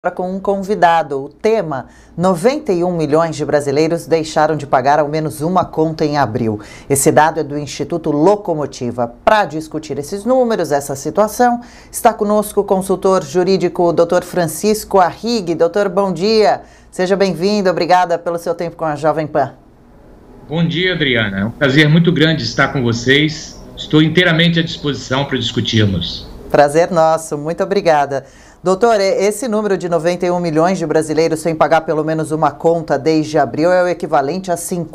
Com um convidado. O tema: 91 milhões de brasileiros deixaram de pagar ao menos uma conta em abril. Esse dado é do Instituto Locomotiva. Para discutir esses números, essa situação, está conosco o consultor jurídico Dr. Francisco Arrighi. Doutor, bom dia. Seja bem-vindo. Obrigada pelo seu tempo com a Jovem Pan. Bom dia, Adriana. É um prazer muito grande estar com vocês. Estou inteiramente à disposição para discutirmos. Prazer nosso. Muito obrigada. Doutor, esse número de 91 milhões de brasileiros sem pagar pelo menos uma conta desde abril é o equivalente a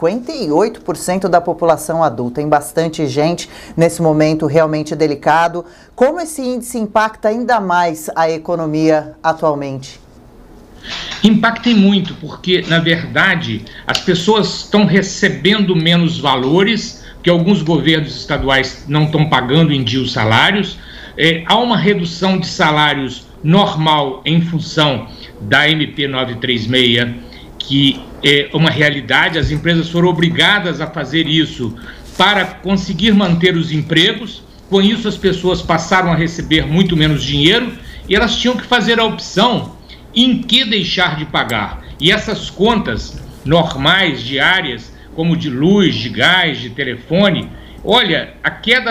58% da população adulta. Tem bastante gente nesse momento realmente delicado. Como esse índice impacta ainda mais a economia atualmente? Impacta muito, porque, na verdade, as pessoas estão recebendo menos valores, porque alguns governos estaduais não estão pagando em dia os salários. Há uma redução de salários normal em função da MP 936, que é uma realidade. As empresas foram obrigadas a fazer isso para conseguir manter os empregos. Com isso, as pessoas passaram a receber muito menos dinheiro e elas tinham que fazer a opção em que deixar de pagar. E essas contas normais, diárias, como de luz, de gás, de telefone, olha, a queda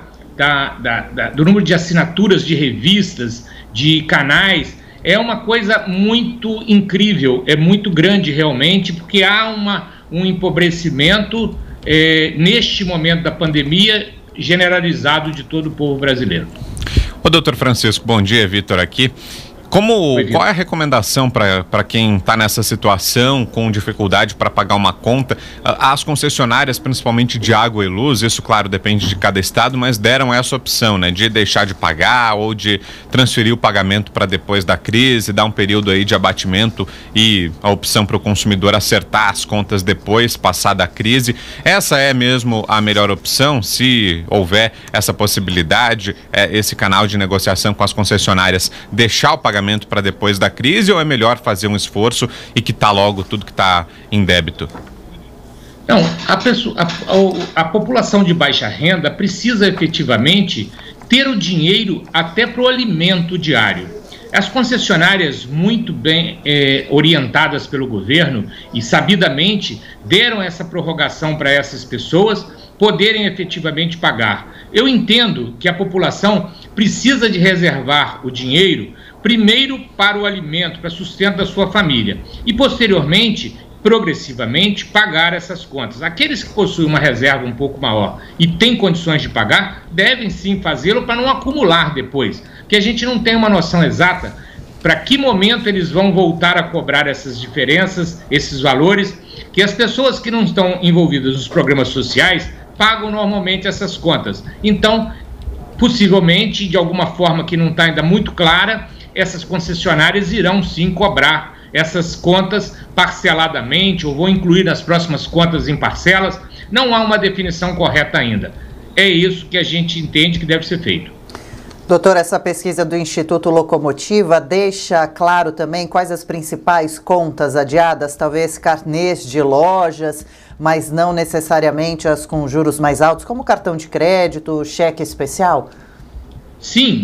do número de assinaturas de revistas, de canais, é uma coisa muito incrível, é muito grande realmente, porque há um empobrecimento neste momento da pandemia generalizado de todo o povo brasileiro. Ô, doutor Francisco, bom dia, Vitor aqui. Qual é a recomendação para quem está nessa situação, com dificuldade para pagar uma conta? As concessionárias, principalmente de água e luz, isso, claro, depende de cada estado, mas deram essa opção, né, de deixar de pagar ou de transferir o pagamento para depois da crise, dar um período aí de abatimento e a opção para o consumidor acertar as contas depois, passada a crise. Essa é mesmo a melhor opção, se houver essa possibilidade, esse canal de negociação com as concessionárias, deixar o pagamento para depois da crise, ou é melhor fazer um esforço e quitar logo tudo que está em débito? Não, a população de baixa renda precisa efetivamente ter o dinheiro até para o alimento diário. As concessionárias, muito bem orientadas pelo governo e sabidamente, deram essa prorrogação para essas pessoas poderem efetivamente pagar. Eu entendo que a população precisa de reservar o dinheiro primeiro para o alimento, para o sustento da sua família e posteriormente, progressivamente, pagar essas contas. Aqueles que possuem uma reserva um pouco maior e têm condições de pagar, devem sim fazê-lo para não acumular depois, porque a gente não tem uma noção exata para que momento eles vão voltar a cobrar essas diferenças, esses valores, que as pessoas que não estão envolvidas nos programas sociais pagam normalmente essas contas. Então, possivelmente, de alguma forma que não está ainda muito clara, essas concessionárias irão sim cobrar essas contas parceladamente ou vão incluir nas próximas contas em parcelas. Não há uma definição correta ainda. É isso que a gente entende que deve ser feito. Doutor, essa pesquisa do Instituto Locomotiva deixa claro também quais as principais contas adiadas, talvez carnês de lojas, mas não necessariamente as com juros mais altos, como cartão de crédito, cheque especial? Sim,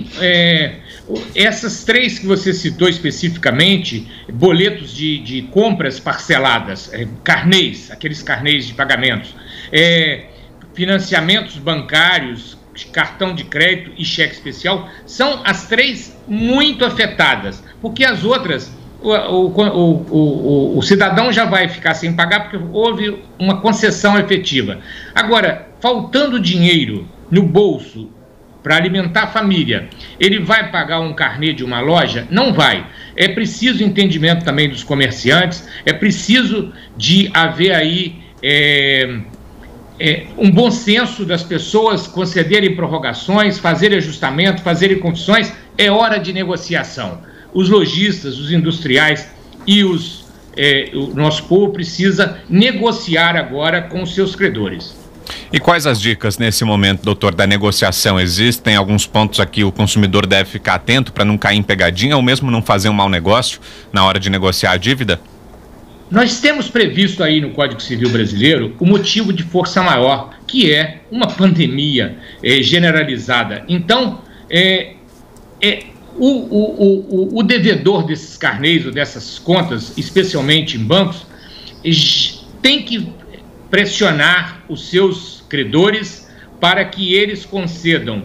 essas três que você citou especificamente, boletos de compras parceladas, carnês, aqueles carnês de pagamentos, financiamentos bancários, cartão de crédito e cheque especial, são as três muito afetadas, porque as outras, o cidadão já vai ficar sem pagar porque houve uma concessão efetiva. Agora, faltando dinheiro no bolso para alimentar a família, ele vai pagar um carnê de uma loja? Não vai. É preciso entendimento também dos comerciantes, é preciso de haver aí um bom senso das pessoas, concederem prorrogações, fazerem ajustamento, fazerem confissões. É hora de negociação. Os lojistas, os industriais e o nosso povo precisa negociar agora com os seus credores. E quais as dicas nesse momento, doutor, da negociação? Existem alguns pontos aqui o consumidor deve ficar atento para não cair em pegadinha ou mesmo não fazer um mau negócio na hora de negociar a dívida? Nós temos previsto aí no Código Civil Brasileiro o motivo de força maior, que é uma pandemia generalizada. Então, o devedor desses carnês ou dessas contas, especialmente em bancos, tem que pressionar os seus credores para que eles concedam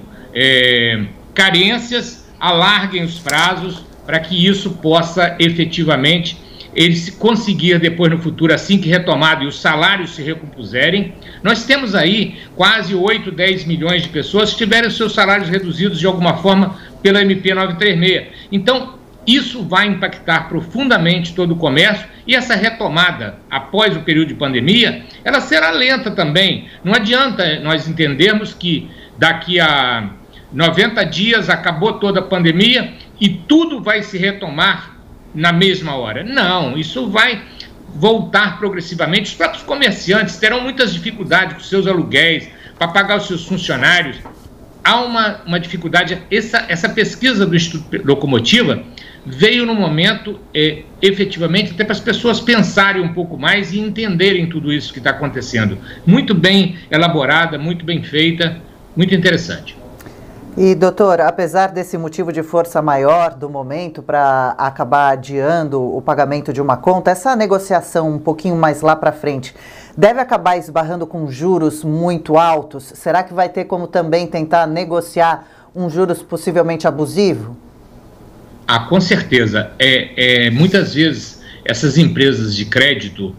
carências, alarguem os prazos, para que isso possa efetivamente eles conseguir depois no futuro, assim que retomado e os salários se recompuserem. Nós temos aí quase 8, 10 milhões de pessoas que tiveram seus salários reduzidos de alguma forma pela MP 936. Então, isso vai impactar profundamente todo o comércio e essa retomada após o período de pandemia, ela será lenta também. Não adianta nós entendermos que daqui a 90 dias acabou toda a pandemia e tudo vai se retomar na mesma hora. Não, isso vai voltar progressivamente. Os próprios comerciantes terão muitas dificuldades com seus aluguéis, para pagar os seus funcionários. Há uma dificuldade. Essa pesquisa do Instituto Locomotiva veio no momento, efetivamente, até para as pessoas pensarem um pouco mais e entenderem tudo isso que está acontecendo. Muito bem elaborada, muito bem feita, muito interessante. E, doutor, apesar desse motivo de força maior do momento para acabar adiando o pagamento de uma conta, essa negociação um pouquinho mais lá para frente deve acabar esbarrando com juros muito altos? Será que vai ter como também tentar negociar um juros possivelmente abusivo? Ah, com certeza. Muitas vezes essas empresas de crédito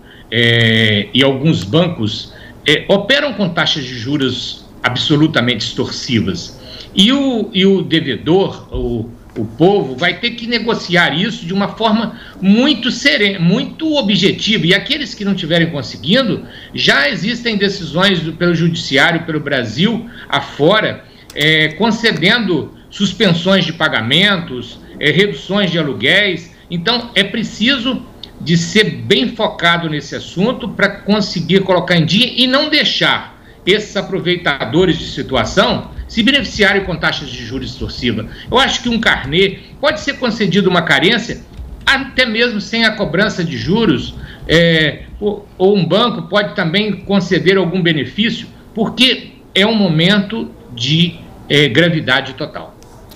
e alguns bancos operam com taxas de juros absolutamente extorsivas. E o devedor, o povo, vai ter que negociar isso de uma forma muito serena, muito objetiva. E aqueles que não estiverem conseguindo, já existem decisões pelo Judiciário, pelo Brasil afora, concedendo suspensões de pagamentos, reduções de aluguéis. Então, é preciso de ser bem focado nesse assunto para conseguir colocar em dia e não deixar esses aproveitadores de situação se beneficiarem com taxas de juros extorsivas. Eu acho que um carnê pode ser concedido uma carência, até mesmo sem a cobrança de juros, ou um banco pode também conceder algum benefício, porque é um momento de gravidade total.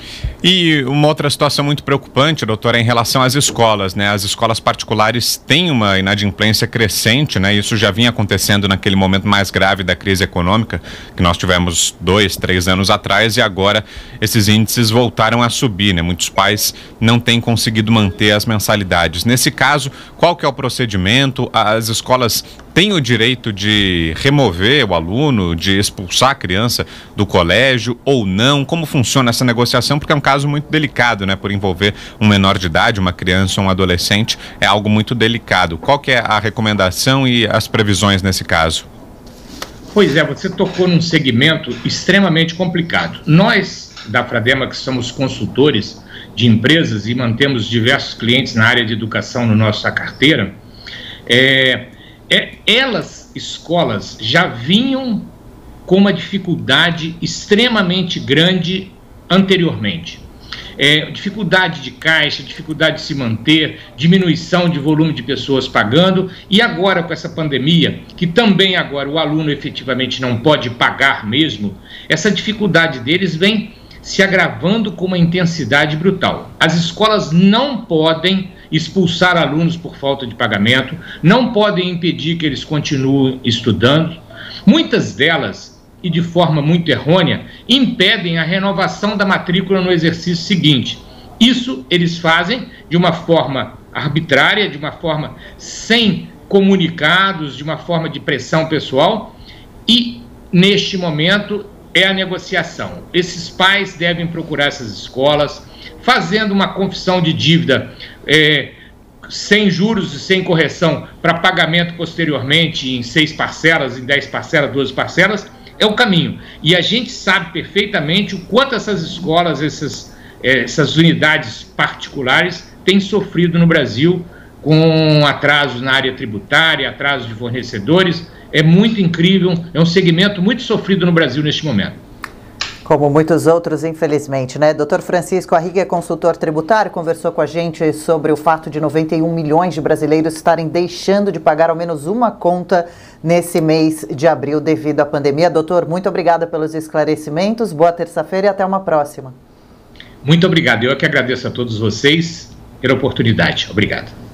E uma outra situação muito preocupante, doutora, é em relação às escolas, né? As escolas particulares têm uma inadimplência crescente, né? Isso já vinha acontecendo naquele momento mais grave da crise econômica, que nós tivemos 2, 3 anos atrás, e agora esses índices voltaram a subir, né? Muitos pais não têm conseguido manter as mensalidades. Nesse caso, qual que é o procedimento? As escolas têm o direito de remover o aluno, de expulsar a criança do colégio ou não? Como funciona essa negociação? Porque é um caso muito delicado, né? Por envolver um menor de idade, uma criança ou um adolescente, é algo muito delicado. Qual que é a recomendação e as previsões nesse caso? Pois é, você tocou num segmento extremamente complicado. Nós, da Fradema, que somos consultores de empresas e mantemos diversos clientes na área de educação na nossa carteira, escolas já vinham com uma dificuldade extremamente grande anteriormente. Dificuldade de caixa, dificuldade de se manter, diminuição de volume de pessoas pagando, e agora com essa pandemia, que também agora o aluno efetivamente não pode pagar mesmo, essa dificuldade deles vem se agravando com uma intensidade brutal. As escolas não podem expulsar alunos por falta de pagamento, não podem impedir que eles continuem estudando. Muitas delas, e de forma muito errônea, impedem a renovação da matrícula no exercício seguinte. Isso eles fazem de uma forma arbitrária, de uma forma sem comunicados, de uma forma de pressão pessoal, e neste momento é a negociação. Esses pais devem procurar essas escolas, fazendo uma confissão de dívida sem juros e sem correção para pagamento posteriormente em 6 parcelas, em 10 parcelas, 12 parcelas, é o caminho. E a gente sabe perfeitamente o quanto essas escolas, essas unidades particulares têm sofrido no Brasil com atrasos na área tributária, atrasos de fornecedores. É muito incrível, é um segmento muito sofrido no Brasil neste momento. Como muitos outros, infelizmente, né? Dr. Francisco Arrighi é consultor tributário, conversou com a gente sobre o fato de 91 milhões de brasileiros estarem deixando de pagar ao menos uma conta nesse mês de abril devido à pandemia. Doutor, muito obrigada pelos esclarecimentos, boa terça-feira e até uma próxima. Muito obrigado. Eu que agradeço a todos vocês pela oportunidade. Obrigado.